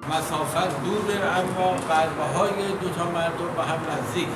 مسافت دوره اما قلب‌های دوتا مردم به هم نزدیک.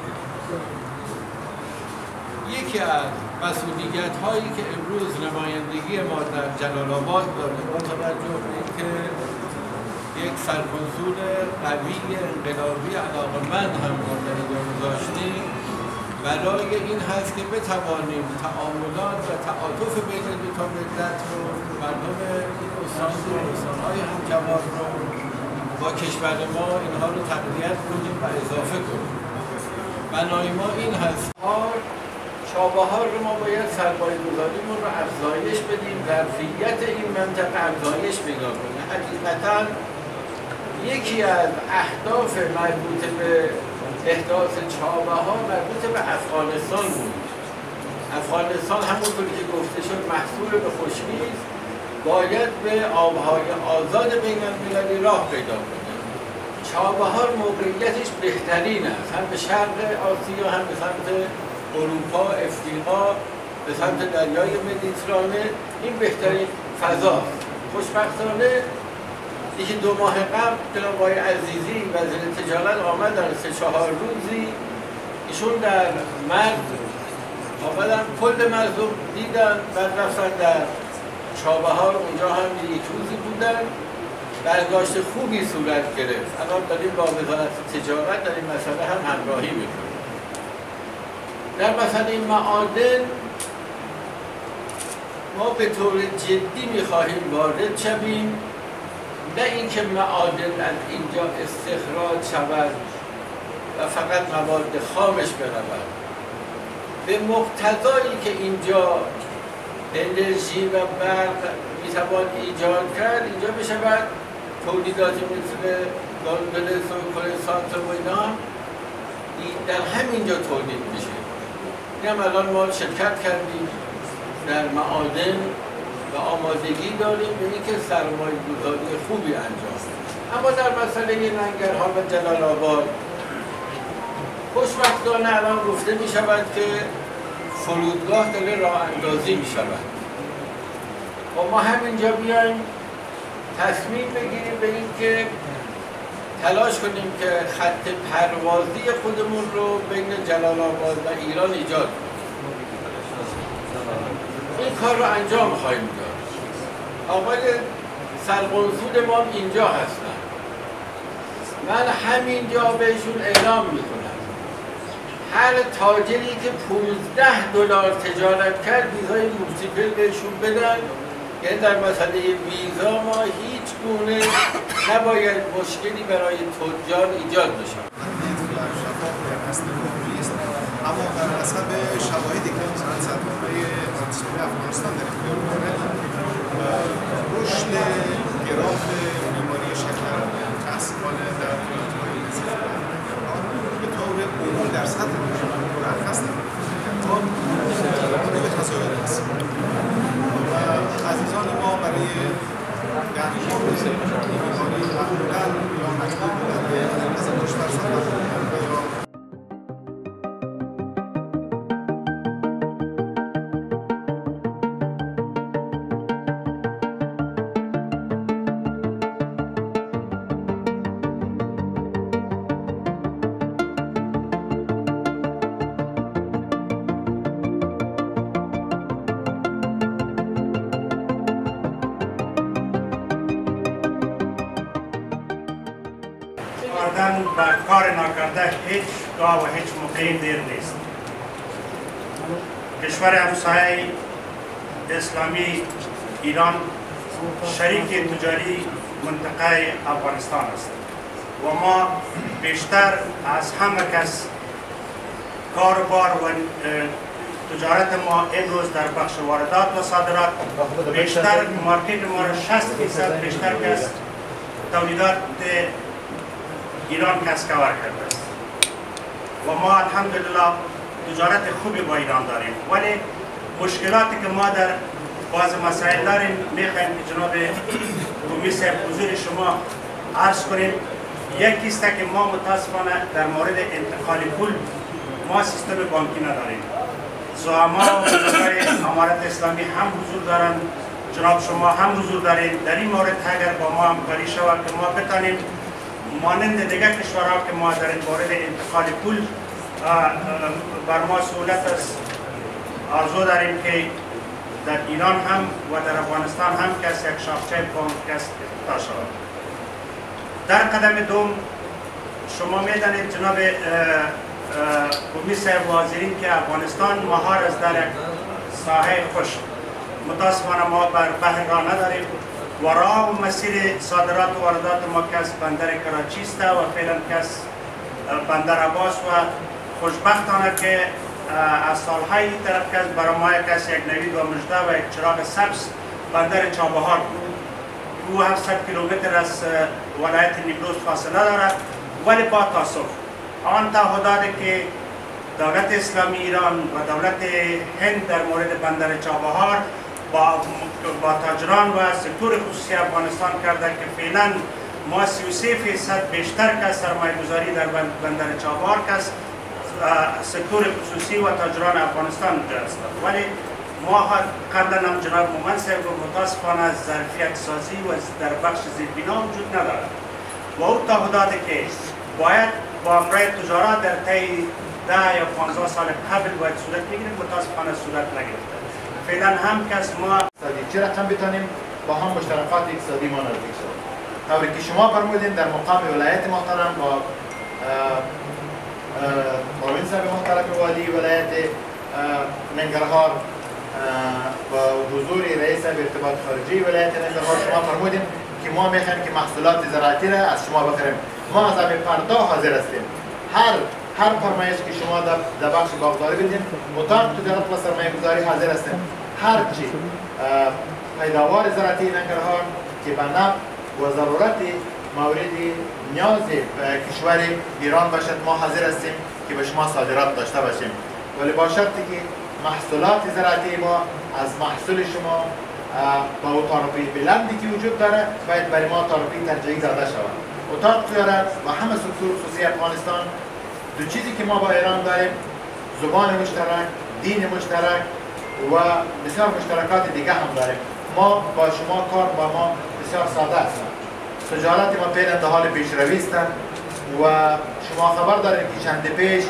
یکی از مسئولیت هایی که امروز نمایندگی ما در جلال آباد داره با توجه به اینکه یک سرکنسول قوی انقلابی علاقه‌مند هم در گذاشتیم برای این هست که بتوانیم تعاملات و تعاطف بین دو تا ملت رو مردم این استان و استان‌های همجوار رو با کشور ما اینها رو تقویت کنیم و اضافه کنیم. بنای ما این هست چابهار رو ما باید سرمایه‌گذاریمون رو افزایش بدیم، ظرفیت این منطقه افزایش پیدا کنه. حقیقتاً یکی از اهداف مربوط به احداث چابهار مربوط به افغانستان بود. افغانستان همونطور که گفته شد محصول به خشکی است، باید به آبهای آزاد بین المللی راه پیدا کنه. چابهار موقعیتش بهترین است، هم به شرق آسیا هم به سمت اروپا، افریقا، به سمت دریای مدیترانه این بهترین فضاست. خوشبختانه یکی 2 ماه قبل جناب آقای عزیزی وزیر تجارت آمدن 3-4 روزی ایشون در مرز آمدن کل مرز رو دیدن، بعد رفتن در چابهار اونجا هم 1 روزی بودن، برداشت خوبی صورت گرفت. الان داریم با وزارت تجارت در این مسئله هم همراهی میکنیم. در مسئله معادن ما به طور جدی میخواهیم وارد شویم، نه اینکه معادن از اینجا استخراج شود و فقط مواد خامش برود. به مقتضایی که اینجا انرژی و برق میتوان ایجاد کرد، اینجا بشود تولیداتی مثل گالدلس و کلسانت و اینا در همینجا تولید میشه. این هم الان ما شرکت کردیم در معادن و آمادگی داریم به اینکه سرمایه گذاری خوبی انجام بدیم. اما در مسئله لنگرها و جلال آباد خوشبختانه الان گفته می شود که فرودگاه داره راه اندازی می شود. و ما همینجا بیایم تصمیم بگیریم به اینکه تلاش کنیم که خط پروازی خودمون رو بین جلال آباد و ایران ایجاد کنیم. این کار رو انجام خواهیم داد. آقای سرقنسول ما اینجا هستن. من همینجا بهشون اعلام میکنم هر تاجری که $15 تجارت کرد ویزای مولتیپل بهشون بدن. یعنی در مسئله ویزا ما هیچ گونه نباید مشکلی برای تجار ایجاد بشه. اما بر حسب شواهدی که مثلا سرمایه اقتصادی افغانستان در اختیار داره، رشد گراف بیماری شکر متأسفانه در ولایت‌های نزدیک به طور عمومی در سطح مرخص نمی‌کنه به تظاهر است و عزیزان ما برای درمان این بیماری معمولاً یا مجبور بودن به از 2% کردن و کار نکرده هیچ گاه و هیچ موقعی دیر نیست. کشور همسایه اسلامی ایران شریک تجاری منطقه افغانستان است و ما بیشتر از همه کس کاروبار و تجارت ما امروز در بخش واردات و صادرات بیشتر مارکت ما را 60% بیشتر که از تولیدات ایران کسب کرده است و ما الحمدلله تجارت خوبی با ایران داریم، ولی مشکلاتی که ما در بعض مسائل داریم میخوایم که جناب رومی صاحب حضور شما عرض کنیم. یکی است که ما متاسفانه در مورد انتقال پول ما سیستم بانکی نداریم. زعما و وزرای امارت اسلامی هم حضور دارند، جناب شما هم حضور دارید. در این مورد اگر با ما همکاری شود که ما بتانیم مانند دیگر کشورها که ما در این مورد انتقال پول بر ما سهولت است، آرزو داریم که در ایران هم و در افغانستان هم کس یک شاخچه بانک کس افتتاح شود. در قدم دوم شما میدانید جناب کمیسر وزیرین که افغانستان مهار است در یک ساحه خشک. متاسفانه ما بر بحر را نداریم و راه و مسیر صادرات و واردات ما کس بندر کراچی است و فعلا کس بندر عباس و خوشبختانه که از سالهای طرف کس برای ما کس یک نوید و مژده و یک چراغ سبز بندر چابهار بود. او 700 کیلومتر از ولایت نیمروز فاصله دارد، ولی با تاسف آن تعهداتی که دولت اسلامی ایران و دولت هند در مورد بندر چابهار با تاجران و سکتور خصوصی افغانستان کرده که فعلا ما 33% بیشتر که سرمایه گذاری در بندر چابهار که سکتور خصوصی و تاجران افغانستان است. ولی ما قبلا هم جناب مومن صاحب متاسفانه ظرفیت سازی و در بخش زیربنا وجود ندارد و او تعهداتی که باید با امرای تجارت در طی 10 یا 15 سال قبل باید صورت بگیریم متاسفانه صورت نگرفته. فعلا هم کس ما چه رقم بتانیم با هم مشترکات اقتصادی ما نزدیک شد. طوری که شما فرمودین در مقام ولایت محترم با معاون صاحب محترم والی ولایت ننگرهار با حضور رئیس ارتباط خارجی ولایت ننگرهار شما فرمودین که ما میخوایم که محصولات زراعتی را از شما بخریم. ما از همین فردا حاضر هستیم. هر فرمایش که شما در بخش باغداری بدین، اتاق تجارت و سرمایه گذاری حاضر هستیم. هر چی پیداوار زراعتی ننگرهار که به نفع و ضرورت مورد نیاز کشور ایران باشد ما حاضر هستیم که به شما صادرات داشته باشیم، ولی با شرطی که محصولات زراعتی ما از محصول شما با تعرفه بلندی که وجود داره باید برای ما تعرفه ترجیحی داده شود. اتاق تجارت و همه سکتور خصوصی افغانستان دو چیزی که ما با ایران داریم، زبان مشترک، دین مشترک و بسیار مشترکات دیگه هم داریم. ما با شما کار با ما بسیار ساده است. تجارت ما فعلا در حال پیشروی است و شما خبر دارید که چند پیش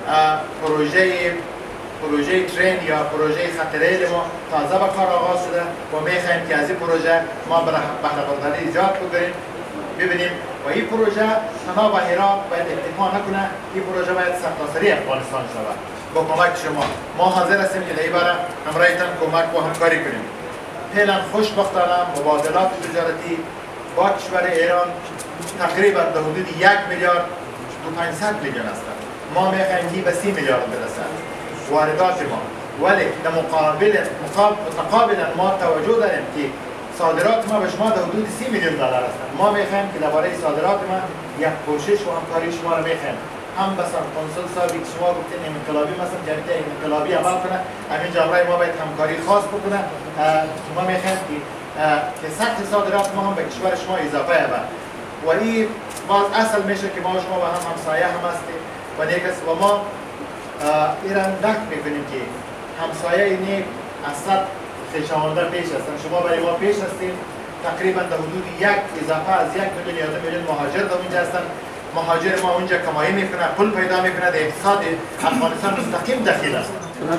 پروژه ترین یا پروژه خط ریل ما تازه به کار آغاز شده و میخواهیم که از این پروژه ما بهره برداری ایجاد بکنیم. ببینیم و این پروژه تنها به هرات باید اکتفا نکنه، این پروژه باید سرتاسری افغانستان شود با کمک شما. ما حاضر هستیم که در این باره همراهتان کمک و همکاری کنیم. فعلا خوشبختانه مبادلات تجارتی با کشور ایران تقریبا در حدود 1 میلیارد و 500 میلیون است. ما میخواهیم که به 30 میلیارد برسد واردات ما، ولی در مقابلا ما توجه داریم که صادرات ما به شما در حدود 30 میلیون دلار است. ما میخواهیم که درباره صادرات ما یک کوشش و همکاری شما را میخواهیم. هم به سرکنسول صاحبی که شما گفتین انقلابی مثلا جمعیت انقلابی عمل کنه، همین جامعه ما باید همکاری خاص بکنه. شما میخواهیم که سطح صادرات ما هم به کشور شما اضافه یابد و این باز اصل میشه که ما شما با هم همسایه هم هستیم و دیگه و ما ایران درک میکنیم که همسایه نیک از صد خویشاونده پیش هستن. شما برای ما پیش هستیم. تقریبا در حدود اضافه از 1 میلیون یا 2 میلیون مهاجر در اونجا هستن. مهاجر ما اونجا کمایی میکنه، پول پیدا میکنه، در اقتصاد افغانستان مستقیم دخیل است.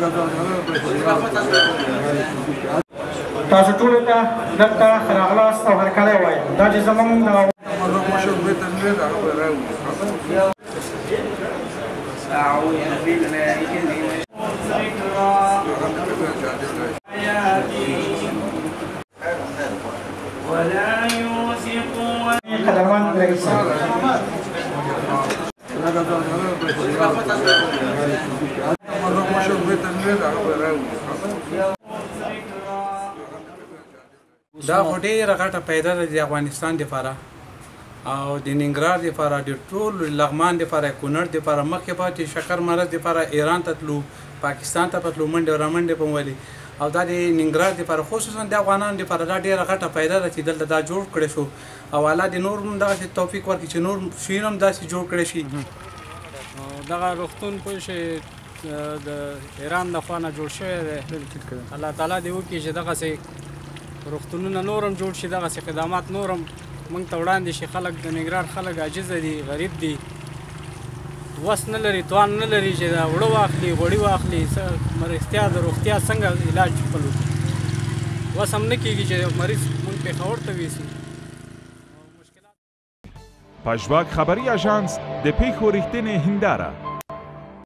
تاسو ټول ته دلته ښه راغلاست او هرکلی وایم. دا چې زموږ قدرمند رئیس دا خو ډېره غټه پیدا ده د افغانستان دپاره او د ننګرهار دپاره د ټول لغمان دپاره کونړ دپاره مخکې پاتې شکر مرض دپاره ایران ته تلو، پاکستان ته به تلو، منډې او رامنډې به مو ولې او دا د ننګرهار دپاره خصوصا د افغانانو دپاره دا ډېره غټه پیدا ده چې دلته دا جوړ کړی شو او الله دې نور هم دغسې توفیق ورکړي چې نور شیونه هم داسې جوړ کړی شي. دغه روغتون پوه شئ د ایران د خوا نه جوړ شوی دی. الله تعالی دې وکړي چې دغسې روغتونونه نور هم جوړ شي، دغسې خدمات نور هم موږ ته وړاندې شي. خلک د ننګرهار خلک عاجزه دي، غریب دي، وس نه لري، توان نه لري چې دا وړه واخلي، غوړي واخلي، مرستیا د روغتیا څنګه علاج خپل وکړي. وس هم نه کېږي چې مریض موږ پېښور ته ویسي. پژواک خبری اژانس د پیښو ریښتینې هنداره